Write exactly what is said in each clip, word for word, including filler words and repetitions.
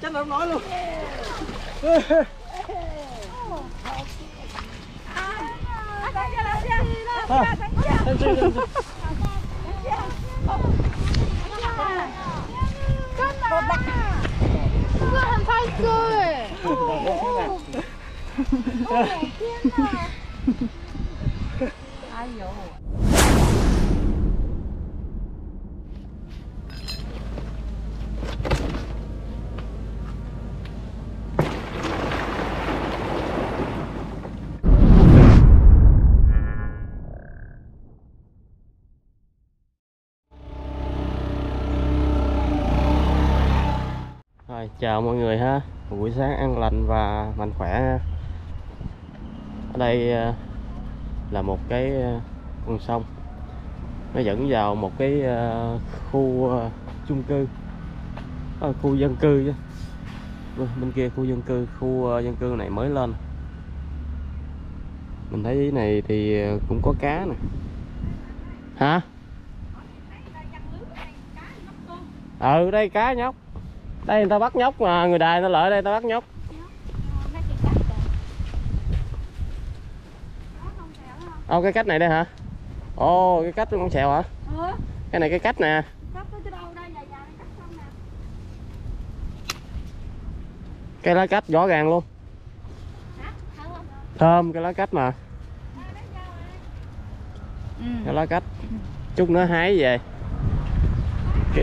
cách nào nói luôn. 그거 한 팔 줄. 아유. Rồi, chào mọi người ha, buổi sáng ăn lành và mạnh khỏe ha. Ở đây là một cái con sông, nó dẫn vào một cái khu chung cư, khu dân cư chứ. Bên kia khu dân cư, khu dân cư này mới lên. Mình thấy cái này thì cũng có cá nè. Hả? Ừ, đây cá nhóc. Đây người ta bắt nhóc mà, người Đài nó lợi đây người ta bắt nhóc. Ô, cái cách này đây hả? Ồ, cái cách con xèo hả? Ừ. Cái này cái cách nè. Cái lá cách rõ ràng luôn. Thơm cái lá cách mà. Ừ. Cái lá cách. Chút nữa hái về. Cái...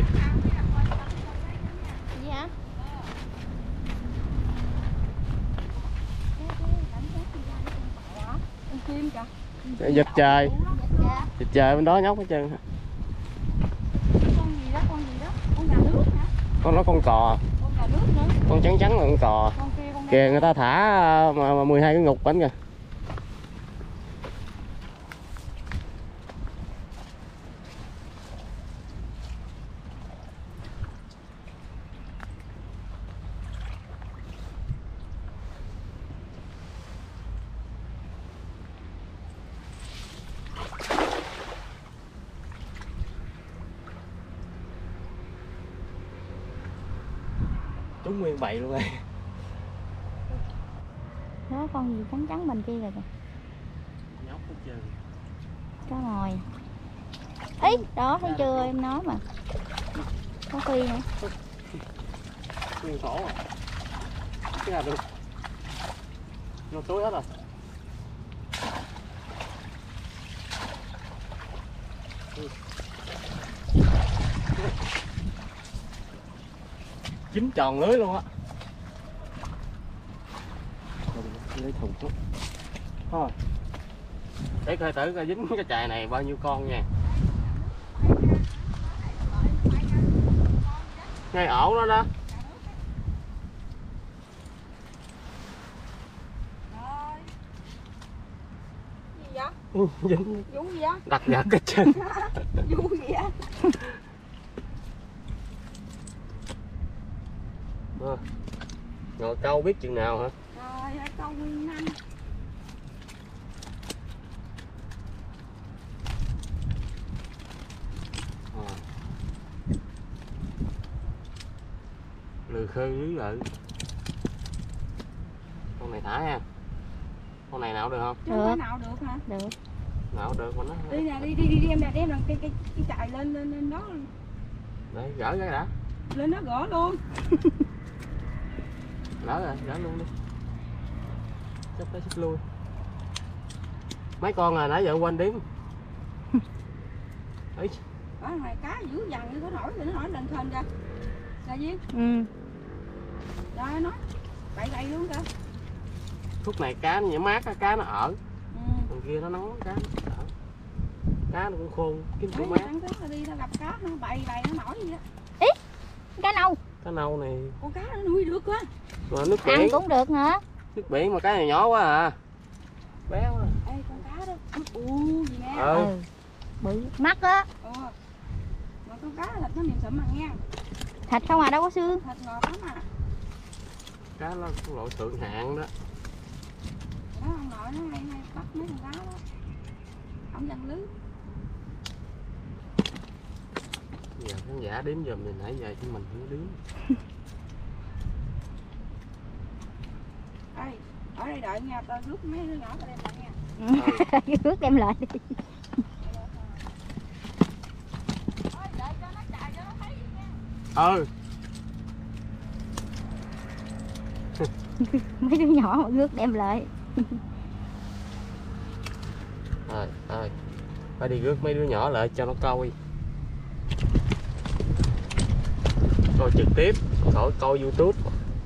Giật trời. Giật trời bên đó nhóc hết trơn. Con gì đó, con gì đó? Con gà nước hả? Con nó con cò. Con gà nước nữa. Con trắng trắng là con cò. Con kia, con kìa người ta thả mà, mà mười hai cái ngục bánh kìa. Trúng nguyên bầy luôn đây. Đó con gì trắng trắng bên kia rồi kìa. Nhóc hết trơn. Cá mồi. Ý, đó thấy chưa em nói mà. Có phi nữa. Nguyên khổ à. Cái nào được. Vô túi hết rồi. Dính tròn lưới luôn á. Lấy thùng thuốc thôi để coi thử coi dính cái chài này bao nhiêu con nha. Ngay ổ đó đó. Gì vậy? Ừ, dính Vú gì vậy? đặt gạt cái chân. Vú gì vậy? À, rồi câu biết chừng nào hả? Rồi câu nguyên năm. À. Lừ khơi lưới lợi. Con này thả nha. Con này nào được không? Được. Nào được hả? Được. Nào được mà nó. Đi nè, đi đi đi đi em nè, đem cái cái cái chài lên lên lên đó. Đây gỡ cái đã. Lên đó gỡ luôn. Lỡ rồi, gỡ luôn đi. Xếp tới xếp lui. Mấy con rồi nãy giờ quên đếm. Ấy. Đó này cá dữ dằn như có nổi thì nó nổi lên khên kìa. Là gì? Ừ. Rồi nói. Bậy bậy luôn kìa. Khúc này cá nó nhẹ mát, cá nó ở. Ừ. Còn kia nó nóng, cá nó ở. Cá nó cũng khôn, kiếm cũng mát. Nó đi nó gặp cá nó bậy bậy nó nổi gì đó. Ý, cá nâu. Cá nâu này. Con cá nó nuôi được quá. Mà nước biển. Ăn cũng được hả? Nước biển mà cái này nhỏ quá à. Béo quá. Ê con cá đó. U gì nè. Ừ. Ừ. Bự mắt á. Ừ. Mà con cá thịt nó mềm sụm mà nghe. Thịt không à, đâu có xương. Thịt ngọt lắm à. Cá nó loại thượng hạng đó. Đó ông nội nó hay hay bắt mấy con cá đó. Ông dằn lưới. Giờ khán giả đếm giùm thì nãy giờ chứ mình không đếm. Ê, ở đây đợi nha, tao rước mấy đứa nhỏ tao đem lại nha. Rước đem lại đi. Ôi, đợi cho nó chạy cho nó thấy nha. Ừ. Mấy đứa nhỏ mà rước đem lại. Rồi, rồi. Phải đi rước mấy đứa nhỏ lại cho nó coi. Coi trực tiếp, khỏi coi YouTube.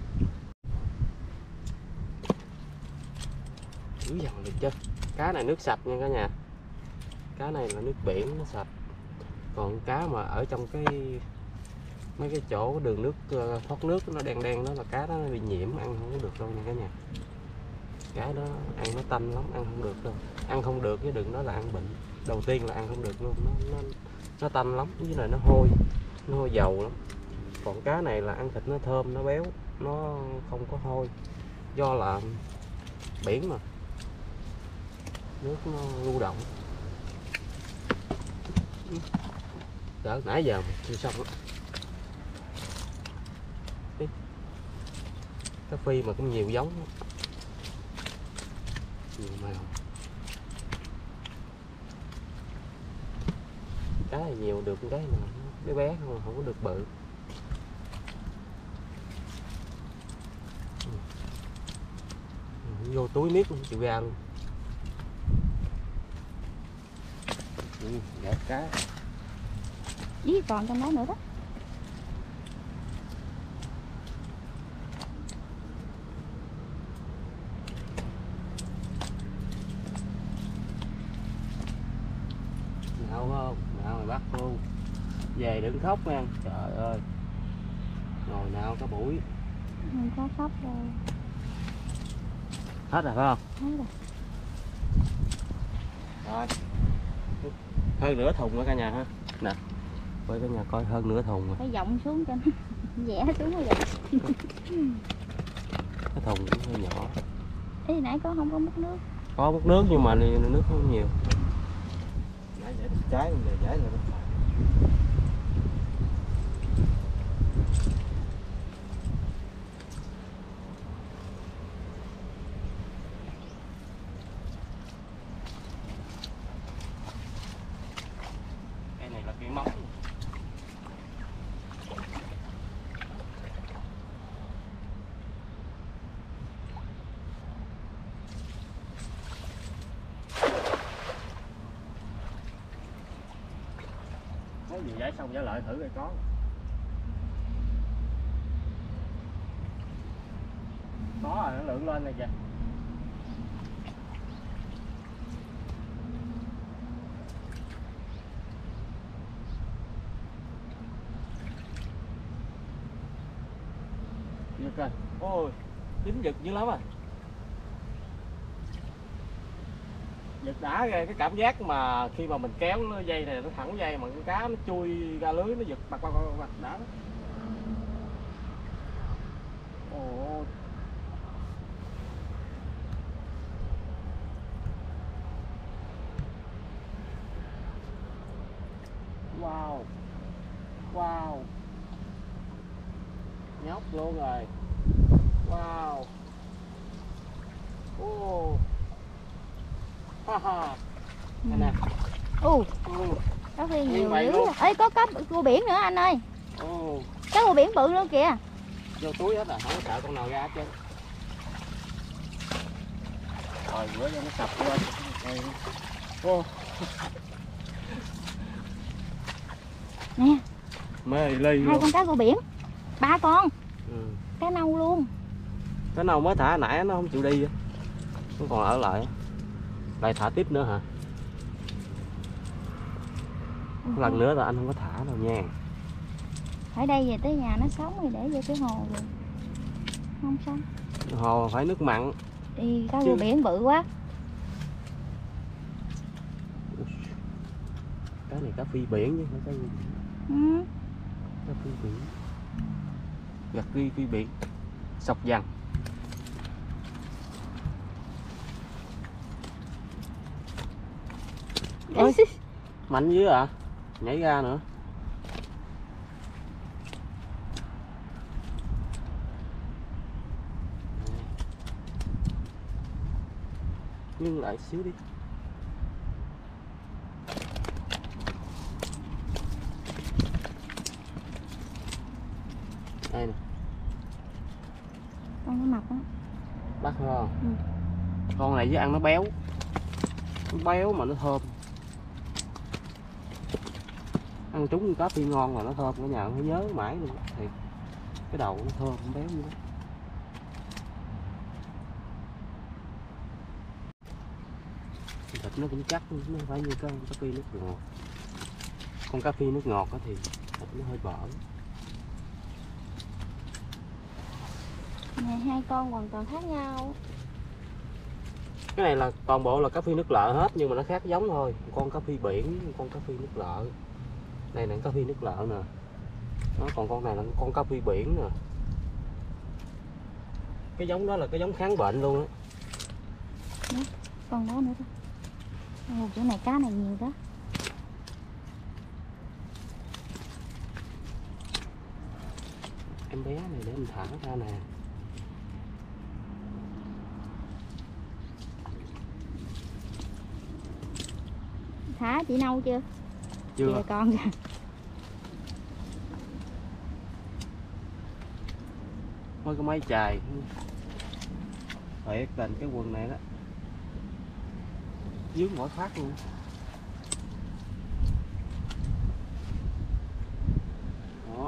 Dữ dằn được chưa? Cá này nước sạch nha cả nhà. Cá này là nước biển, nó sạch. Còn cá mà ở trong cái mấy cái chỗ đường nước thoát nước nó đen đen đó là cá đó nó bị nhiễm, ăn không có được đâu nha cả nhà. Cá đó ăn nó tanh lắm, ăn không được đâu. Ăn không được chứ đừng nói là ăn bệnh. Đầu tiên là ăn không được luôn, nó nó nó tanh lắm, với lại nó hôi, nó hôi dầu lắm. Còn cá này là ăn thịt nó thơm, nó béo, nó không có hôi. Do là biển mà, nước nó lưu động. Đỡ nãy giờ mà chưa xong đó. Cá phi mà cũng nhiều giống đó. Nhiều màu. Cá này nhiều được cái mà bé bé không, không có được bự. Vô túi miết không chịu ra luôn. Ừ, đẹp cá. Ý còn trong đó nữa đó. Nào không? Nào mày bắt luôn. Về đừng khóc nha. Trời ơi. Ngồi nào có buổi. Không có khóc đâu. Hết rồi phải không? Hết rồi. Rồi. Hơn nửa thùng nữa cả nhà ha. Nè. Coi cả nhà coi hơn nửa thùng rồi. Phải vọng xuống cho nó vẽ xuống rồi. Cái thùng cũng hơi nhỏ. Ý nãy có không có múc nước. Có múc nước nhưng mà nước không nhiều. Nãy để trái để giải lại đó. Cái này là cái móng. Có gì giải xong giải lại thử coi có. Có rồi, nó lượn lên này kìa. Giật rồi. Ôi, dính giật dữ lắm à. Giật đã ghê, cái cảm giác mà khi mà mình kéo nó dây này nó thẳng dây mà con cá nó chui ra lưới nó giật bạc bạc bạc bạc đã. Ồ. Wow. Wow. Nhóc luôn rồi. Wow. Ô. Ha ha. Đây nè. Ồ, Ừ. cá phi nhiều vậy dữ. luôn. Ê, có cá cua biển nữa anh ơi. Ồ. Cá cua biển bự luôn kìa. Vô túi hết rồi, không có sợ con nào ra hết trơn. Rồi bữa cho nó sập lên. Ô. Nè, Mê ly hai luôn. con cá cua biển. Ba con. Ừ. Cá nâu luôn. Cái nào mới thả nãy nó không chịu đi, nó còn ở lại. Lại thả tiếp nữa hả? Lần nữa là anh không có thả đâu nha. Ở đây về tới nhà nó sống rồi để vô cái hồ rồi. Không sống. Hồ phải nước mặn. Thì cá cua biển bự quá. Cái này cá phi biển chứ không phải cá Ừ. cá phi biển. Gặt ghi phi biển. Sọc vằn. Ôi, mạnh dữ à, nhảy ra nữa. ngưng lại xíu đi. Đây nè. Con nó mập á. Bắt không? Ừ. Con này với ăn nó béo. Nó béo mà nó thơm. Ăn trúng cá phi ngon mà nó thơm, cả nhà phải nhớ mãi luôn thì cái đầu nó thơm nó béo như đó. Thịt nó cũng chắc, nó không phải như cái cá phi nước ngọt. Con cá phi nước ngọt thì thịt nó hơi bở. Này hai con hoàn toàn khác nhau. Cái này là toàn bộ là cá phi nước lợ hết nhưng mà nó khác giống thôi. Con cá phi biển, con cá phi nước lợ. Đây là cá phi nước lợ nè. Nó còn con này là con cá phi biển nè. Cái giống đó là cái giống kháng bệnh luôn á. Con đó nữa thôi. Ồ, chỗ này cá này nhiều đó. Em bé này để mình thả ra nè. Thả chị nâu chưa? Chưa. Kìa con kìa. Mới có mấy chài. Phải cần cái quần này đó. Dướng mỗi phát luôn. Đó.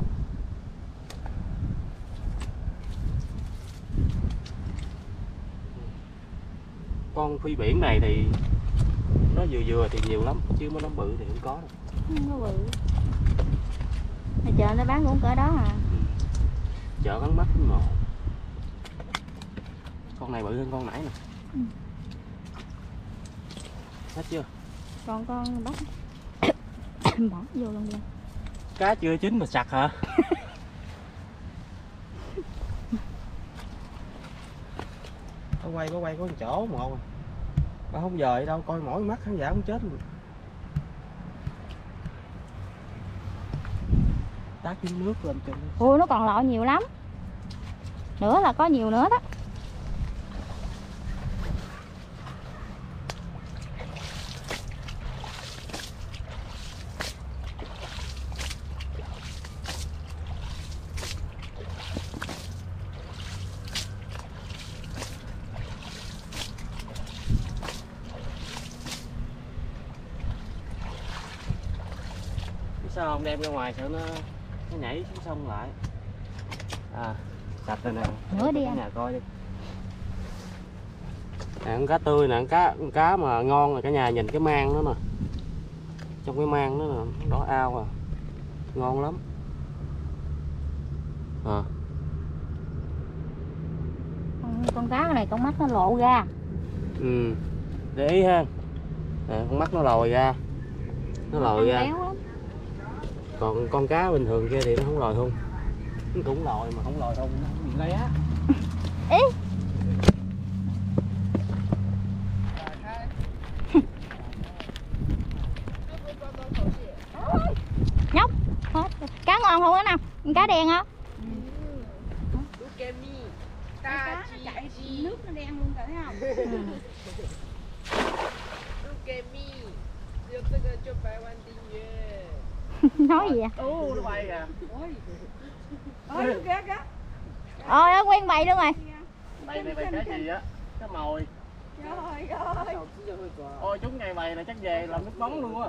Con phi biển này thì nó vừa vừa thì nhiều lắm, chứ mới nó bự thì không có đâu. Không có bự. Mà chợ nó bán cũng cỡ đó à. Ừ. Chợ bán mắt ngộ. Con này bự hơn con nãy nè. Ừ. Hết chưa? Còn con bắt bỏ vô luôn đi. Cá chưa chín mà sặc hả? Nó quay nó quay có một chỗ một. Bà không dời đâu, coi mỗi mắt khán giả cũng chết luôn. Tát miếng nước lên cho nó. Ui nó còn lọ nhiều lắm. Nữa là có nhiều nữa đó. Sao không đem ra ngoài sợ nó nó nhảy xuống sông lại. À, sạch rồi nè. Nữa đi Ở anh. nhà coi đi. Nè, con cá tươi nè, con cá con cá mà ngon rồi cả nhà nhìn cái mang nó nè. Trong cái mang nó nè, đỏ ao à. Ngon lắm. À. Con, con cá này con mắt nó lộ ra. Ừ. Để ý ha. Nè, con mắt nó lồi ra. Nó lồi ra. Béo lắm. Còn con cá bình thường kia thì nó không lòi không. Nó cũng lòi mà không lòi không nó không bị lé. Ý. Nhóc. Hết. Cá ngon không đó nào? Cá đen không? Cá chạy nước nó đen luôn rồi thấy không? Nói gì vậy? Ồ, nó bay kìa. Ôi. Ôi kìa kìa. Ôi nó nguyên bầy luôn rồi. Đây đây bay cá gì á? Cá mồi. Trời ơi. Ôi chúng ngày bày này chắc về làm nước mắm luôn á.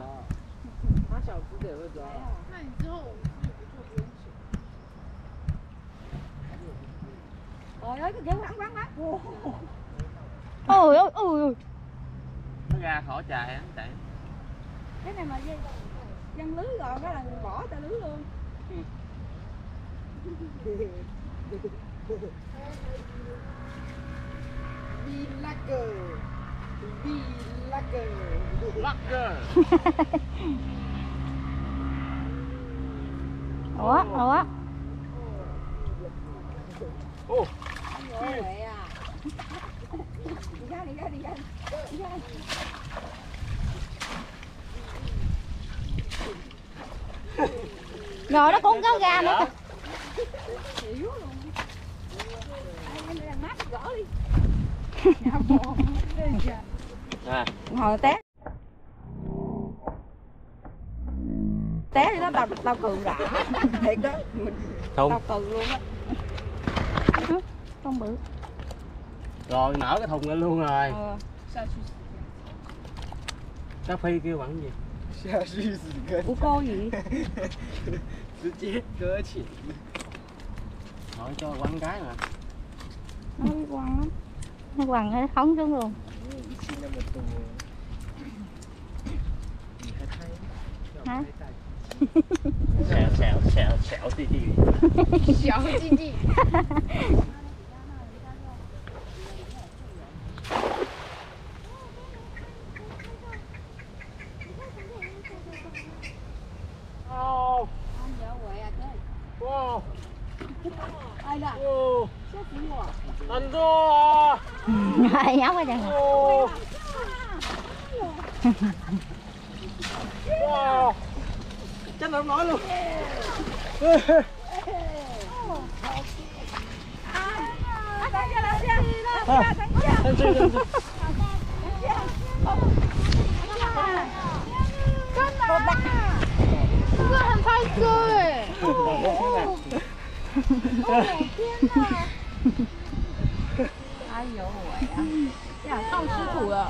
Trời ơi cái kiểu bắn bắn bắn. Ôi ôi ôi. Nó ra khỏi chài á, chạy. Cái này mà dây dân lưới rồi cái là bỏ ta lưới luôn. Be lucky. Be lucky. Lucky. Ủa ủa. Ô. Ôi mẹ à. Đi ra đi ra đi ra. Đi ra. Rồi nó cũng có ra nữa. Xỉu luôn. Ai em đang mát gỡ đi. Nhà bò. hồi té té thì nó tao tao cười rã thiệt đó, mình Không. tao cười luôn á. Con bự. Rồi nở cái thùng lên luôn rồi. Ờ. Cá Phi kêu bằng gì? 下去死跟 Của cô gì? 直接搁浅。 Rồi cho quăng cái mà. Nó biết quăng lắm. Nó quăng nó phóng xuống luôn. 气那么多，你还拍？要啊拍大 Xẹo xẹo xẹo xẹo tì tì. 小弟弟， Wow. Wow. Ai là? Wow. Sếp của我. Anh đó. Ai nhóc quá trời. Wow. Wow. Chắc là không nói luôn. À, anh chưa, anh chưa. 这个很拍歌哎！ 哎呦喂啊！呀，够吃苦了。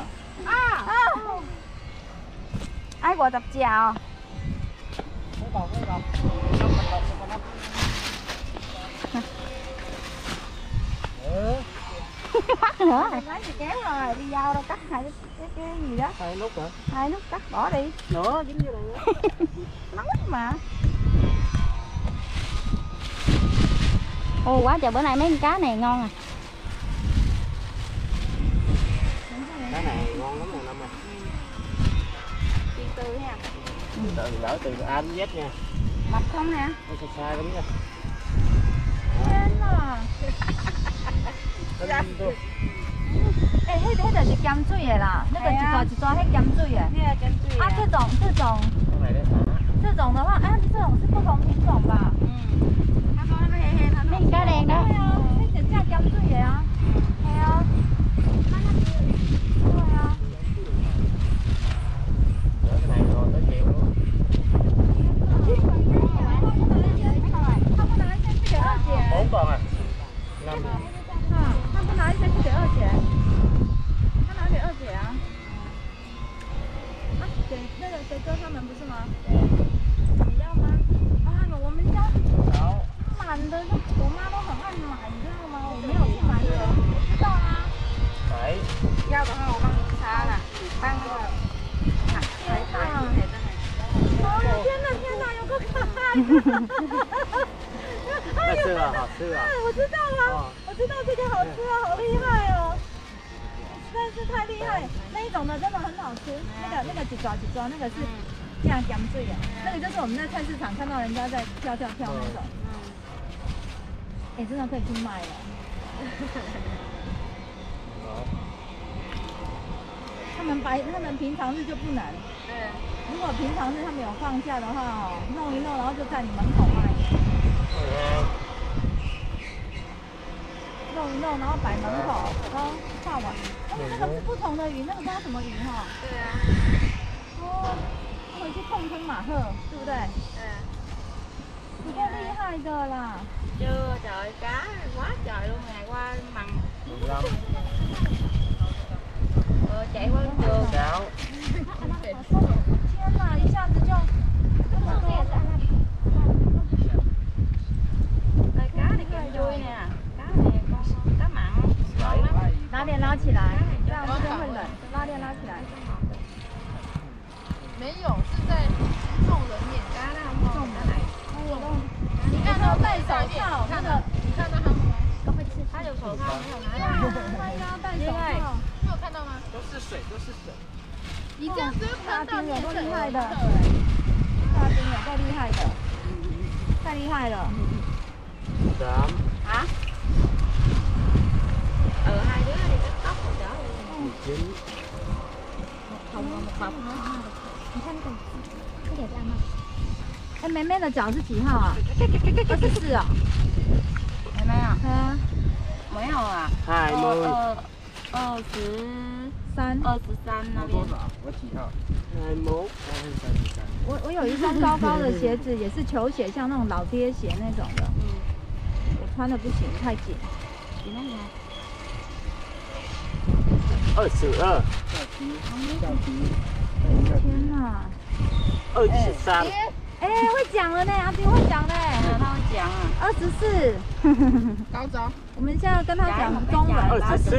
Ai quả tập chào. Bắt nữa. Lấy thì kéo rồi, đi dao đâu cắt hai cái, cái, cái gì đó. Hai nút hả? Hai nút cắt bỏ đi. Nữa, dính như này nữa. Nóng mà. Ồ quá trời, bữa nay mấy con cá này ngon à. Cái này ngon lắm nè Năm ơi. Từ từ nha. Từ đỡ từ A đến Z nha. Mập không nè? Nó sai sai lắm nha. Lên à. Tin tôi. Ê, cái cái là kiếm水的啦，那个一抓一抓，那kiếm水的。那个kiếm水。啊，这种这种 Cái này để thả. 这种的话，哎，这种是不同品种吧？嗯。他说那个黑黑，他 Mấy con cá đen đó. 对啊，那只叫kiếm水的啊。系啊。对啊。 Để cái này rồi tới chiều luôn. 他不拿一千七点二减。 Bốn con à. Năm. 啊，他不拿一千七点二减，他拿点二减啊。啊，给那个给哥他们不是吗？你要吗？啊，我们家满的，我妈都很爱买，你知道吗？我没有去买那个，我知道啊。 Bảy. 要的话我帮你擦了，帮那个。天哪！哦天哪天哪，有个可爱的。 Nó xưa à, hộp xưa à. 我知道啊，我知道这个好吃啊，好厉害哦，真是太厉害！那一种的真的很好吃，那个那个几爪几爪那个是这样干脆的，那个就是我们在菜市场看到人家在跳跳跳那种。哎，真的可以去卖了。他们白，他们平常日就不能。对。如果平常日他们有放假的话哦，弄一弄，然后就在你门口卖。 弄一弄，然后摆门口，然后画完。哦，那个是不同的鱼，那个叫什么鱼哈？对啊。哦，回去碰坑马赫，对不对？对。你够厉害的啦。Chưa, trời cá quá trời luôn, ngày qua mằng. mười lăm. Ờ, chạy qua đường. Sáu. 天哪，一下子就这么多。Đây, cá này kèm vui nè. Cá này con cá mặn. Ngon lắm. 拉链拉起来，这样这边会冷。拉链拉起来。 没有，是在送人眼cá那送的来。你看他戴手套，那个你看到他们吗？ 都会吃。他有手套没有拿到？他应该要戴手套。 你有看到吗？ 都是水，都是水。 你这样子会看到有够厉害的。 的。 大兵有够厉害的，太厉害了。 Tám. Hả? Ừ, hai đứa đi cắt tóc rồi trở Mười chín. một thùng và một bọc nữa.你看那个，这个也这样吗？哎，妹妹的脚是几号啊？二十四啊。妹妹啊？嗯，没有啊。 Hai mươi. 二二十三。 二十三那边多。少？我几号？ hai mốt 三十三十三。 我我有一双高高的鞋子，也是球鞋，像那种老爹鞋那种的。 嗯， 我穿的不行，太紧。 你那个二十二下机，下机，下机。 天哪！ 二十三哎、会讲了呢，阿斌会讲呢。 他会讲啊。 二十四， 高招。 我们现在要跟他讲中文。 二十四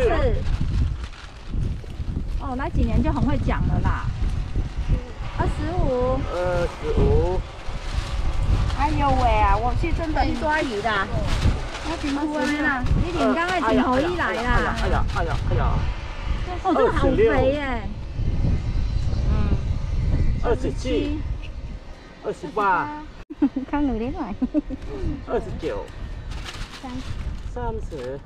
哦，来几年就很会讲了啦。二十五。 二十五哎呦喂啊！我去真的去抓鱼的。我顶湖那边啦。 你顶刚才顶头一来啦。 哎呀哎呀哎呀！ 哦，这个好肥耶。 嗯。 二十七二十八 Con người đến rồi. 二十九三十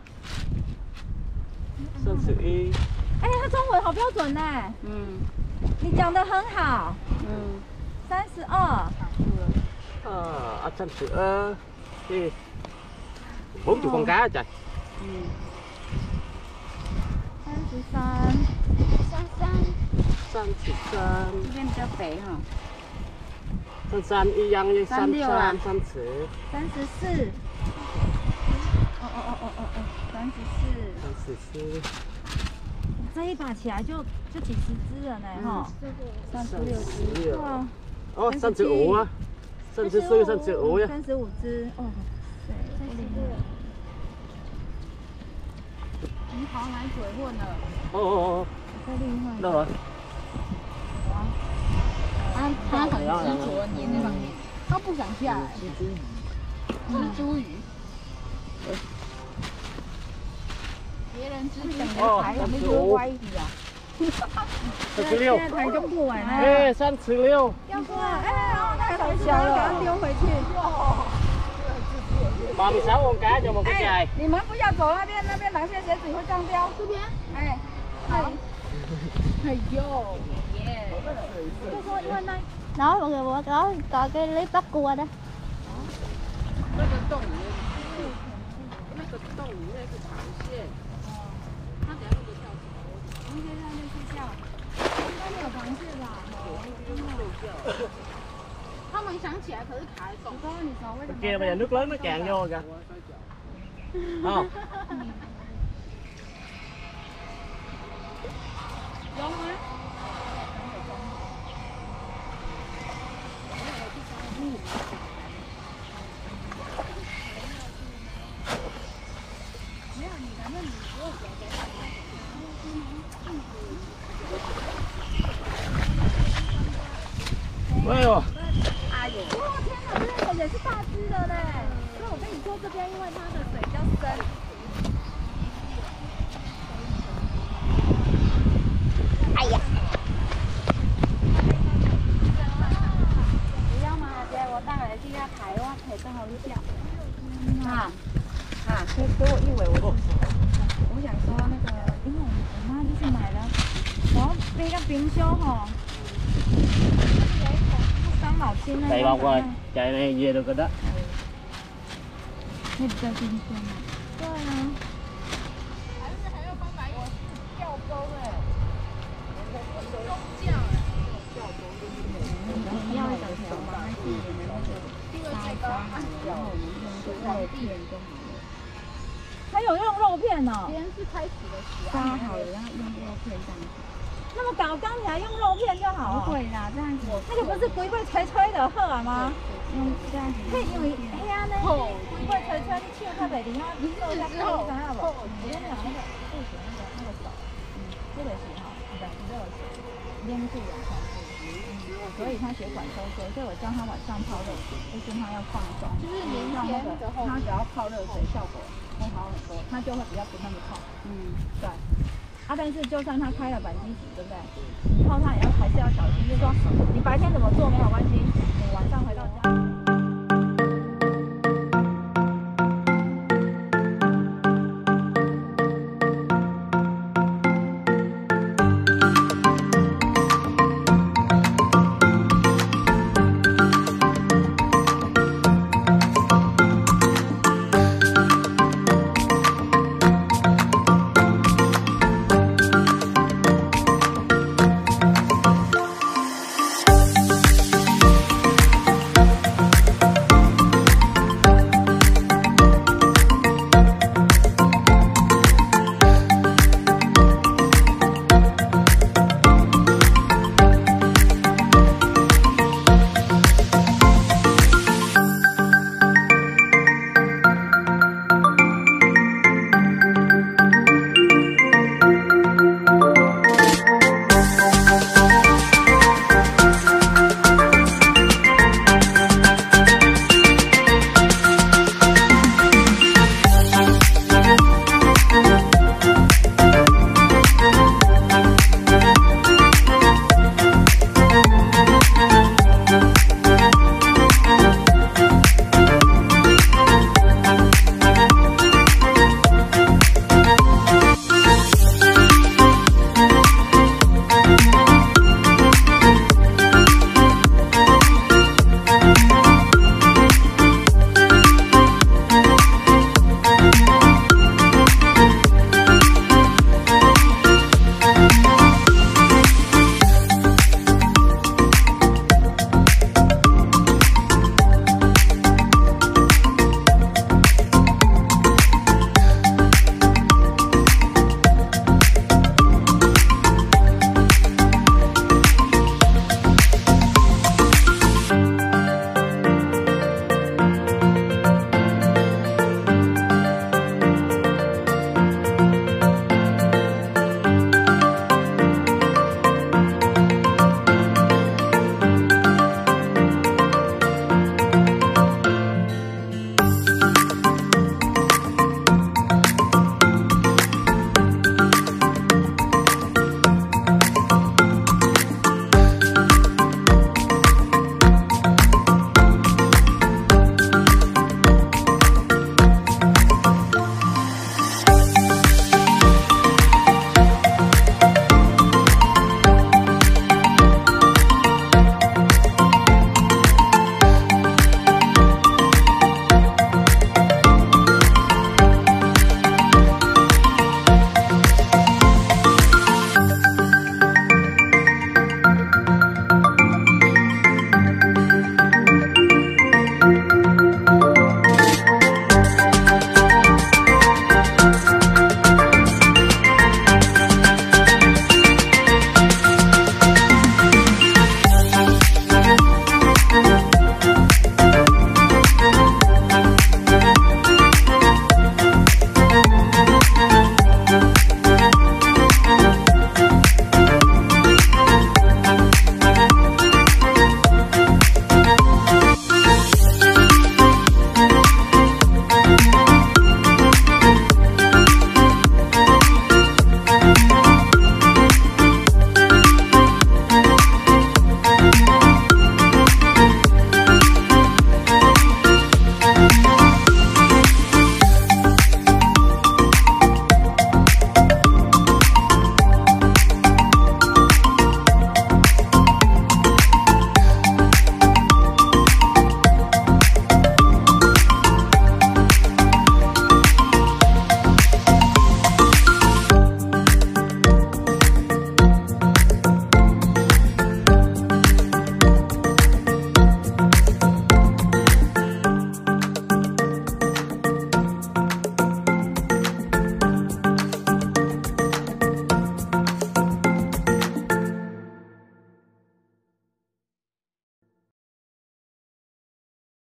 三十一哎，他中文好标准呢。 嗯你讲的很好。 嗯。 三十二。 à三十二đi bốn chục con cá trời. 嗯。 三十三。 三三。 三十三这边比较肥哈。 三三一样的三三六啊三三十三十四。哦哦哦哦哦哦，三十四。 三十四这一把起来就就几十只了呢，哈、 三十六只。 十对啊， 哦三十五啊三十四三十五呀三十五只，哦，对，不厉害。 你跑哪水混了？ 哦哦哦太厉害 đâu 了。 rồi 他他很执着黏在上面，他不想下来。蜘蛛鱼。别人蜘蛛鱼哦还有三十没有五歪的啊？ 三十六现在台中不稳了。 哎三十六要说了，哎，哦，那个太小了，给它丢回去。 ba mươi sáu con cá cho một cái chài 你们不要走那边，那边螃蟹鞋子会这样标。这边，哎，好。 哎呦，耶！ 就说因为那 Đó mọi người có có coi cái clip bắt cua đó. 那个洞里面是，那个洞里面是螃蟹。哦，他等下会不会跳出来？螃蟹在那睡觉。应该没有螃蟹吧？有，他们想起来，可是卡在洞。我告诉你说，为什么？ kia bây giờ nước lớn nó tràn vô kìa không 有吗？ 哎呦哎呦！哦天哪，这个也是大只的嘞。所以我跟你说，这边因为它的水比较深。 哎呀！ 不要嘛，姐，我带回去要抬，我抬正好一下。啊啊，给给我一尾，我我想说那个，因为我我妈就是买了，我要那个冰箱哈。 伤脑筋那 đầy bọc rồi chạy này về được rồi đó 那比较新鲜嘛。对啊。 还是还要帮买我吊钩哎，宗教哎，吊钩就是要一整条把它自己的那个沙沙好了，然后我们用这个肉片就好了。 还有用肉片哦。 别人是开始的时沙好了，然后用肉片这样子。 那么搞刚你还用肉片就好、 不会啦，这样子。 那个不是龟龟吹吹的好啊吗？ 用这样子。 嘿，因为嘿啊呢，龟龟吹吹，你手较袂灵啊，你手一下看，你知影无？我跟你讲那个不行，那个那个手，嗯，这个是哈，你的热水黏住了，所以他血管收缩，所以我教他晚上泡热水，就是他要放松， 就是明让那个天的后他只要泡热水效果会好很多，他就会比较不那么痛。 嗯， 对。 啊，但是就算他开了扳机指，对不对？你泡汤也要还是要小心，就是说你白天怎么做没有关系，你晚上回到家。